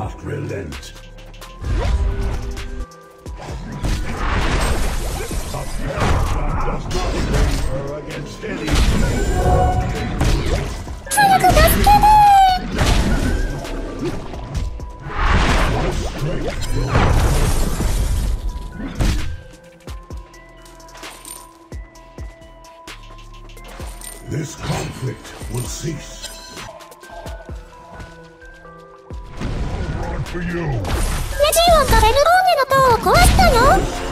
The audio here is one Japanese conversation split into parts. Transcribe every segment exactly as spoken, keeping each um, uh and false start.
not relent. A paragon does not waver against any foe. My strength will not This conflict will cease. For you. レジオンとレヌローネの塔を壊したよ。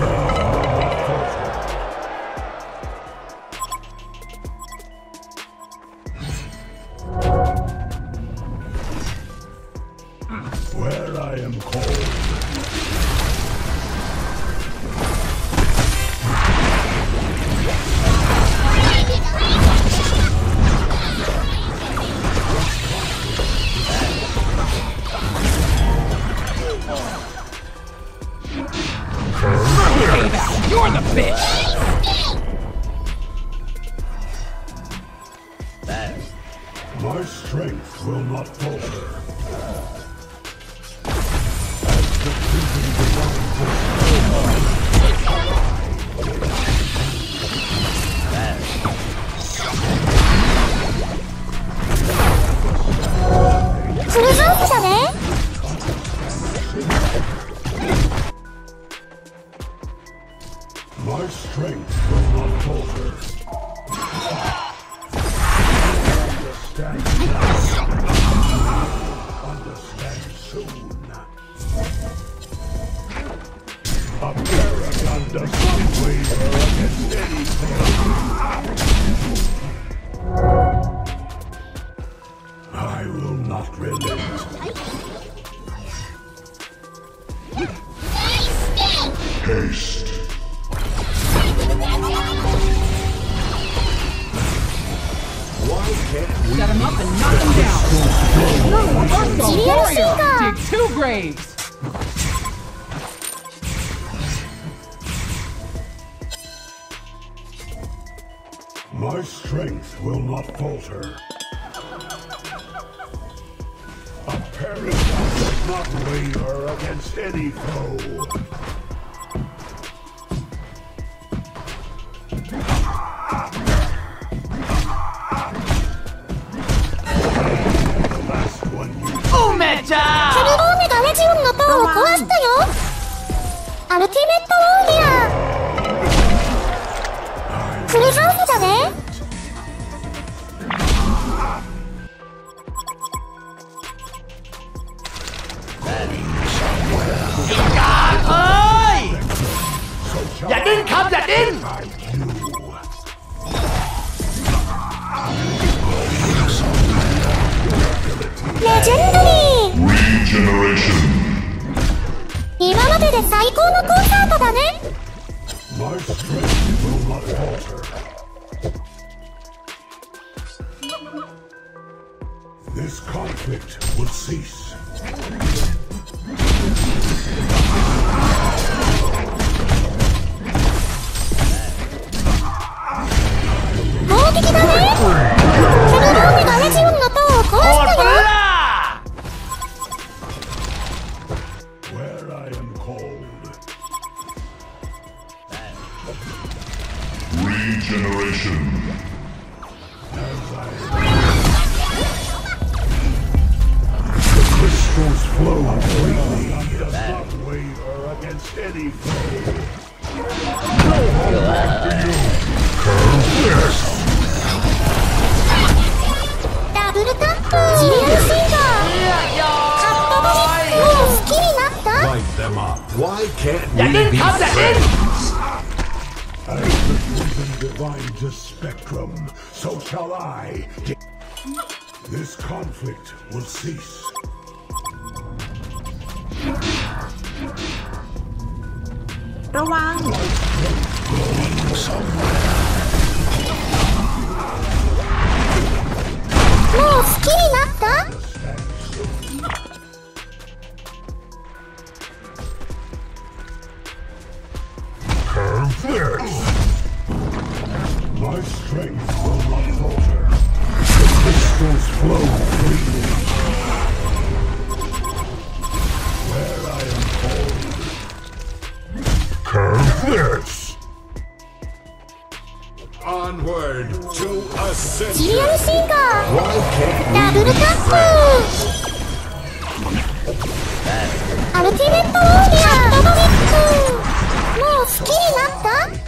Where I am called. You're the bitch! My strength will not falter. My strength will not falter. Understand Understand soon. A paragon does not waver against anything. I will not relent. Haste. Set him up and knock him down. No, Arthur, warrior! Dig two graves! My strength will not falter. A paragon does not waver against any foe. Umeda! セルローネがレジオンの塔を壊したよ。アルティメットウォーリアー。プレゼントだね。 เฮ้ยอย่าดิ้นครับอย่าดิ้นレジェンダリー Regeneration 今までで最高のコンサートだね。 My strength will not falter. This conflict will cease. 攻撃だね。セルローネがレジオンの塔を壊したよ。 Where I am called. Regeneration As I The crystals flow freely. Does not waver against any foe. Yes. ダブルタップ。ジリアルシンガー。カットバリ。もう好きになった。 Light them up. Why can't อย่าดิ้น we ครับ be อย่าดิ้น As the vision divine to spectrum, so shall I. This conflict will cease. ระวังもう好きになった。 My strength will not falter. The crystals flow freely. Onward to シリア ascension. ルシンガー Why can't ダ we ブルタッ be プ friends? アルティメットウォーリアードミックもう好きになった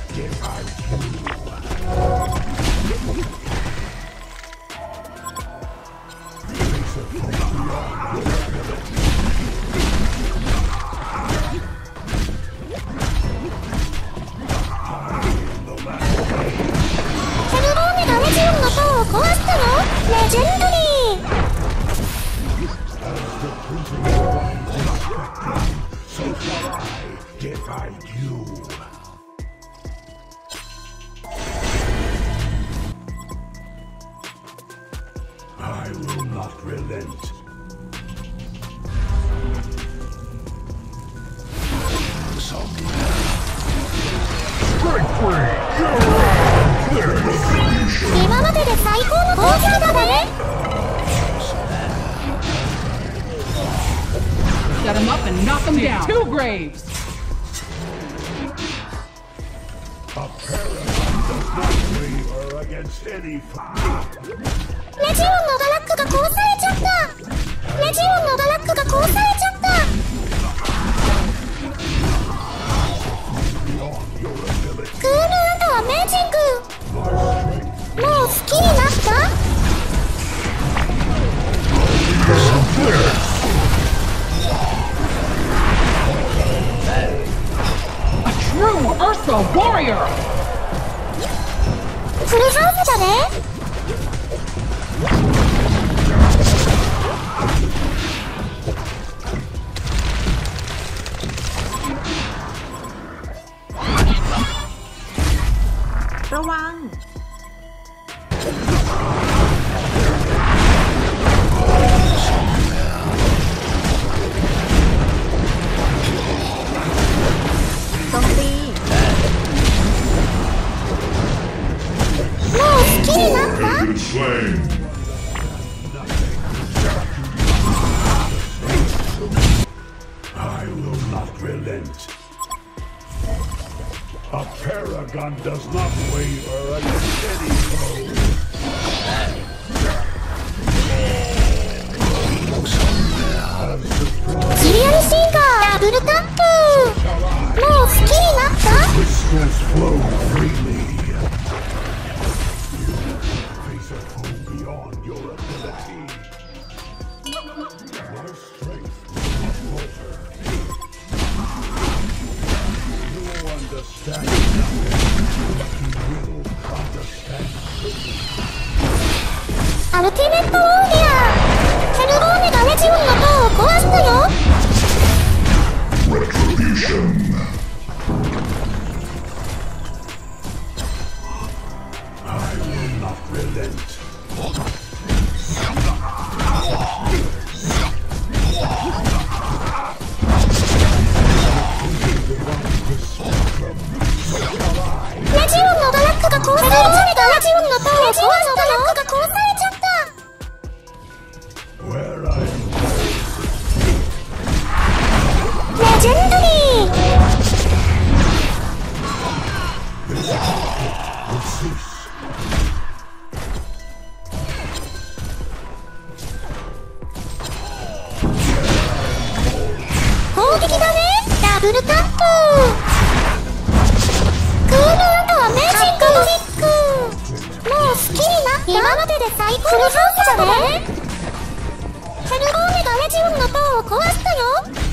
壊したのレジェンドリー So shall I divide you. I will not relent. Strike free! Clear retribution! 今までで最高の好評だね Set him up and knock him down. Two graves. A paragon does not waver against any foe. レジオンのガラックが壊されちゃったレジオンのガラックが壊されちゃったクールアメージングもう好きになった A true Ursa warrior. フルハウスだねระวัง โจมตีもう好きになった Has been slain. I will not relent. A paragon does not waver against any foe. シリアルシンガーダブルタップもう好きになった Crystals flow freely. Face a foe beyond your ability. My strength will not falter. You will understand nothing. You will understand soon. アルティメットウォーリアーヘルボーネがレジオンの塔を壊したよ Retribution. I will not relent. 레지온のガラックが壊されちゃったレジオンの塔を壊したのガラックが壊されちゃった Where I am レジェンドリー will cease. 攻撃だねダブルタップクールアメージングドリックもう好きになった今までで最高のハウスだねヘルボーネがレジオンの塔を壊したよ